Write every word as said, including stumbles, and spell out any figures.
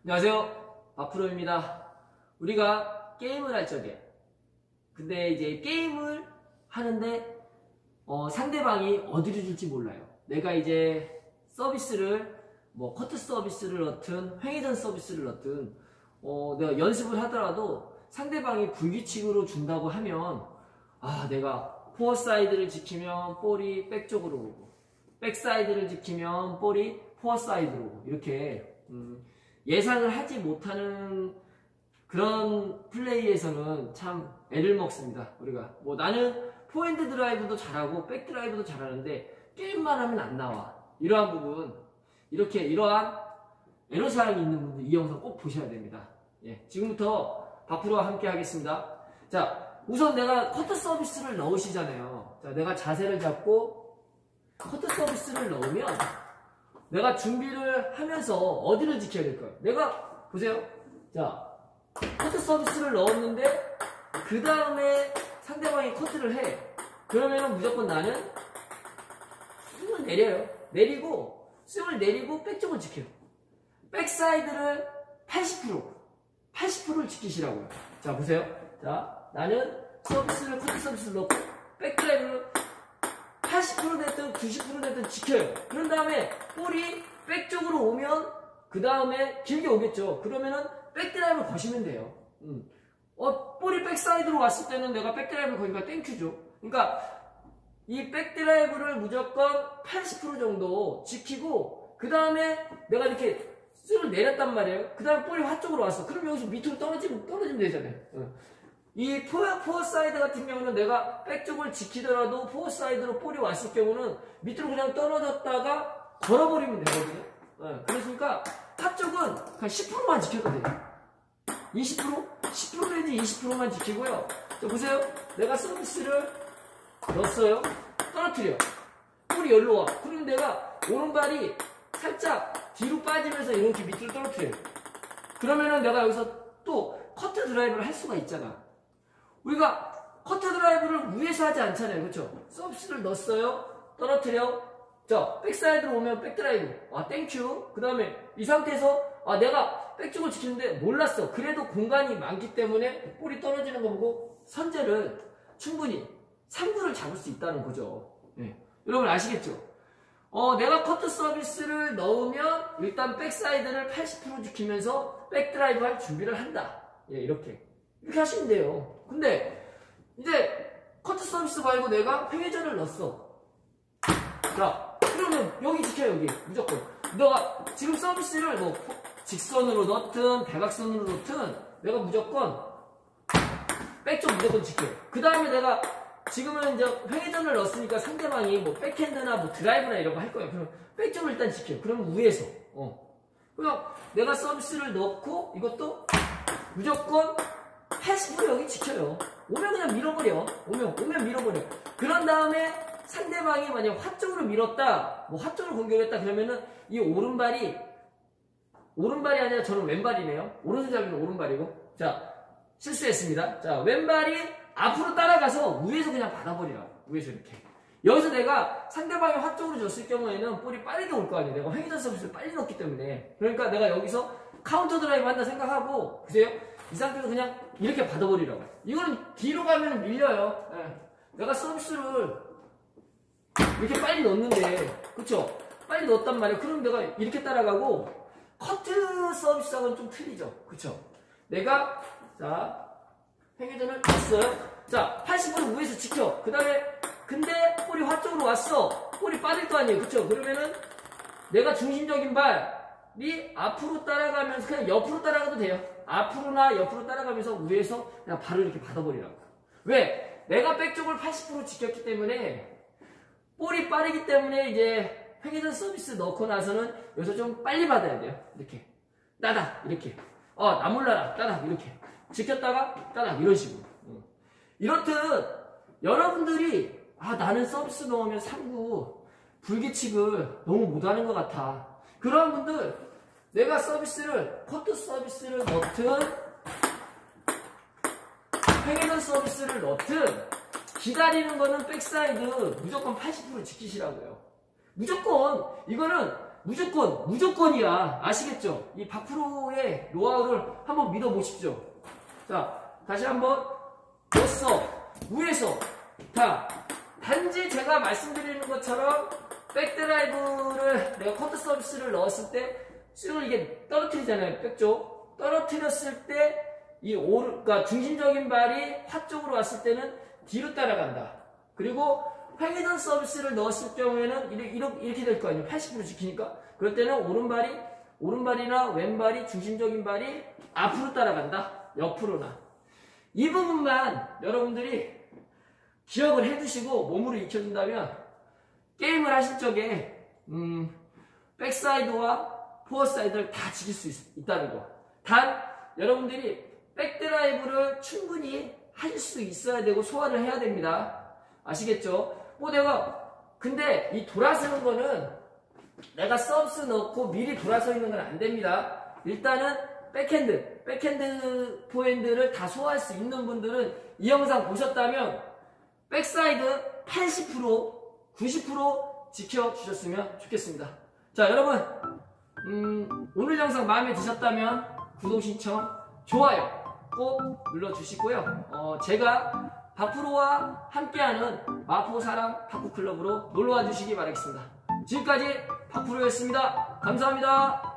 안녕하세요, 박프로입니다. 우리가 게임을 할 적에 근데 이제 게임을 하는데 어, 상대방이 어디를 줄지 몰라요. 내가 이제 서비스를 뭐 커트 서비스를 넣든 횡회전 서비스를 넣든 어, 내가 연습을 하더라도 상대방이 불규칙으로 준다고 하면 아 내가 포어 사이드를 지키면 볼이 백 쪽으로 오고 백 사이드를 지키면 볼이 포어 사이드로 오고 이렇게 음, 예상을 하지 못하는 그런 플레이에서는 참 애를 먹습니다. 우리가 뭐 나는 포핸드 드라이브도 잘하고 백 드라이브도 잘하는데 게임만 하면 안 나와. 이러한 부분 이렇게 이러한 애로사항이 있는 분들 이 영상 꼭 보셔야 됩니다. 예, 지금부터 박프로와 함께 하겠습니다. 자, 우선 내가 커트 서비스를 넣으시잖아요. 자, 내가 자세를 잡고 커트 서비스를 넣으면 내가 준비를 하면서 어디를 지켜야 될까요? 내가 보세요. 자, 커트 서비스를 넣었는데 그 다음에 상대방이 커트를 해. 그러면 무조건 나는 스윙을 내려요. 내리고 스윙을 내리고 백쪽을 지켜요. 백사이드를 팔십 퍼센트 팔십 퍼센트를 지키시라고요. 자, 보세요. 자, 나는 서비스를 커트 서비스를 넣고 백드라이브를 팔십 퍼센트 됐든 구십 퍼센트 됐든 지켜요. 그런 다음에 볼이 백쪽으로 오면 그 다음에 길게 오겠죠. 그러면은 백드라이브를 거시면 돼요. 음. 어, 볼이 백사이드로 왔을 때는 내가 백드라이브를 거니까 땡큐죠. 그러니까 이 백드라이브를 무조건 팔십 퍼센트 정도 지키고 그 다음에 내가 이렇게 스윙을 내렸단 말이에요. 그 다음에 볼이 화쪽으로 왔어. 그럼 여기서 밑으로 떨어지면, 떨어지면 되잖아요. 음. 이 포어, 포어 사이드 같은 경우는 내가 백쪽을 지키더라도 포어 사이드로 볼이 왔을 경우는 밑으로 그냥 떨어졌다가 걸어버리면 되거든요. 네, 그러니까 핫쪽은 그냥 십 퍼센트만 지켜도 돼요. 이십 퍼센트? 십 퍼센트 내지 이십 퍼센트만 지키고요. 자, 보세요. 내가 서비스를 넣었어요. 떨어뜨려. 볼이 여기로 와. 그러면 내가 오른발이 살짝 뒤로 빠지면서 이렇게 밑으로 떨어뜨려요. 그러면은 내가 여기서 또 커트 드라이브를 할 수가 있잖아. 우리가 커트 드라이브를 위에서 하지 않잖아요. 그렇죠? 서비스를 넣었어요. 떨어뜨려. 자, 백사이드로 오면 백드라이브. 아, 땡큐. 그 다음에 이 상태에서 아, 내가 백쪽을 지키는데 몰랐어. 그래도 공간이 많기 때문에 볼이 떨어지는 거 보고 선제를 충분히 삼 구를 잡을 수 있다는 거죠. 네. 여러분 아시겠죠? 어, 내가 커트 서비스를 넣으면 일단 백사이드를 팔십 퍼센트 지키면서 백드라이브 할 준비를 한다. 예, 이렇게. 이렇게 하시면 돼요. 근데 이제 커트 서비스 말고 내가 횡회전을 넣었어. 자, 그러면 여기 지켜 여기 무조건. 너가 지금 서비스를 뭐 직선으로 넣든 대각선으로 넣든 내가 무조건 백쪽 무조건 지켜. 그 다음에 내가 지금은 이제 횡회전을 넣었으니까 상대방이 뭐 백핸드나 뭐 드라이브나 이런 거 할 거야. 그럼 백쪽을 일단 지켜. 그러면 위에서. 어. 그럼 내가 서비스를 넣고 이것도 무조건 팔십 퍼센트 여기 지켜요. 오면 그냥 밀어버려. 오면, 오면 밀어버려. 그런 다음에 상대방이 만약 화쪽으로 밀었다, 뭐 화쪽으로 공격했다 그러면은 이 오른발이, 오른발이 아니라 저는 왼발이네요. 오른손잡이는 오른발이고. 자, 실수했습니다. 자, 왼발이 앞으로 따라가서 위에서 그냥 받아버리라고. 위에서 이렇게. 여기서 내가 상대방이 화쪽으로 줬을 경우에는 볼이 빠르게 올 거 아니에요. 내가 횡회전 서비스를 빨리 넣었기 때문에. 그러니까 내가 여기서 카운터 드라이브 한다 생각하고, 보세요. 이 상태에서 그냥 이렇게 받아버리라고. 이거는 뒤로 가면 밀려요. 예. 내가 서비스를 이렇게 빨리 넣었는데, 그쵸? 빨리 넣었단 말이에요. 그럼 내가 이렇게 따라가고, 커트 서비스하고는 좀 틀리죠. 그쵸? 내가, 자, 횡회전을 했어요. 자, 팔십 퍼센트 위에서 지켜. 그 다음에, 근데 볼이 화쪽으로 왔어. 볼이 빠질 거 아니에요. 그쵸? 그러면은 내가 중심적인 발이 앞으로 따라가면서 그냥 옆으로 따라가도 돼요. 앞으로나 옆으로 따라가면서 위에서 그냥 발을 이렇게 받아버리라고. 왜? 내가 백쪽을 팔십 퍼센트 지켰기 때문에 볼이 빠르기 때문에 이제 횡회전 서비스 넣고 나서는 여기서 좀 빨리 받아야 돼요. 이렇게 따닥 이렇게 어 나 몰라라 따닥 이렇게 지켰다가 따닥 이런 식으로. 이렇듯 여러분들이 아 나는 서비스 넣으면 삼 구 불규칙을 너무 못하는 것 같아. 그런 분들 내가 서비스를 커트 서비스를 넣든 횡회전 서비스를 넣든 기다리는 거는 백사이드 무조건 팔십 퍼센트 지키시라고요. 무조건 이거는 무조건, 무조건이야. 아시겠죠? 이 박프로의 노하우를 한번 믿어보십시오. 자, 다시 한번. 넣었어. 위에서. 다. 단지 제가 말씀드리는 것처럼 백드라이브를 내가 커트 서비스를 넣었을 때 스윙을 이게 떨어뜨리잖아요. 백쪽. 떨어뜨렸을 때 이 오르, 그러니까 중심적인 발이 화 쪽으로 왔을 때는 뒤로 따라간다. 그리고 회전 서비스를 넣었을 경우에는 이렇게, 이렇게 될 거 아니에요. 팔십 퍼센트 지키니까. 그럴 때는 오른발이, 오른발이나 왼발이 중심적인 발이 앞으로 따라간다. 옆으로나. 이 부분만 여러분들이 기억을 해두시고 몸으로 익혀준다면 게임을 하실 적에 음, 백사이드와 포어사이드를 다 지킬 수 있, 있다는 거. 단 여러분들이 백드라이브를 충분히 하실 수 있어야 되고 소화를 해야 됩니다. 아시겠죠? 뭐 내가 근데 이 돌아서는 거는 내가 서브스 넣고 미리 돌아서 있는 건 안 됩니다. 일단은 백핸드, 백핸드 포핸드를 다 소화할 수 있는 분들은 이 영상 보셨다면 백사이드 팔십 퍼센트, 구십 퍼센트 지켜주셨으면 좋겠습니다. 자, 여러분 음, 오늘 영상 마음에 드셨다면 구독, 신청, 좋아요 꼭 눌러주시고요. 어, 제가 박프로와 함께하는 마포사랑 탁구클럽으로 놀러와 주시기 바라겠습니다. 지금까지 박프로였습니다. 감사합니다.